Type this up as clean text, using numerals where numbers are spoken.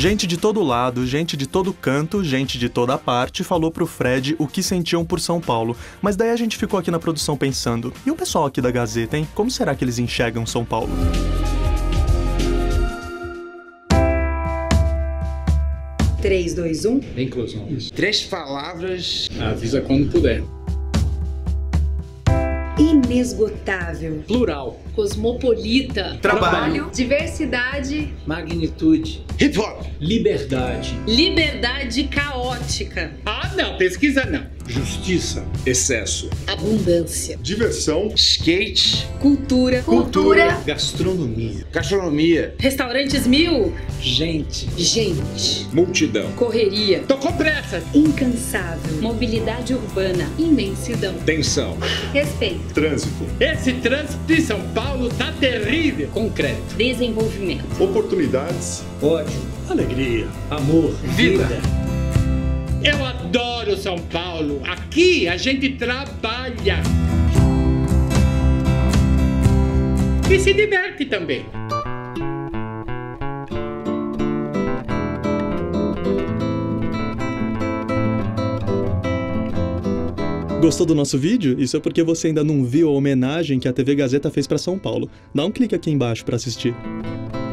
Gente de todo lado, gente de todo canto, gente de toda parte falou pro Fred o que sentiam por São Paulo. Mas daí a gente ficou aqui na produção pensando, e o pessoal aqui da Gazeta, hein? Como será que eles enxergam São Paulo? Três, dois, um. Inclusão. Isso. 3 palavras. Avisa quando puder. Inesgotável. Plural. Cosmopolita. Trabalho. Diversidade. Magnitude. Hip hop. Liberdade. Liberdade caótica. Ah, não, pesquisa não. Justiça. Excesso. Abundância. Diversão, Skate. Cultura. Gastronomia. Gastronomia. Restaurantes 1000. Gente. Gente. multidão, Correria. Tô com pressa. Incansável. Mobilidade urbana. Imensidão. tensão, Respeito. trânsito, Esse trânsito de São Paulo tá terrível. Concreto. Desenvolvimento. oportunidades, Ódio. Alegria. Amor. Vida. Eu adoro São Paulo. Aqui a gente trabalha. E se diverte também. Gostou do nosso vídeo? Isso é porque você ainda não viu a homenagem que a TV Gazeta fez para São Paulo. Dá um clique aqui embaixo para assistir.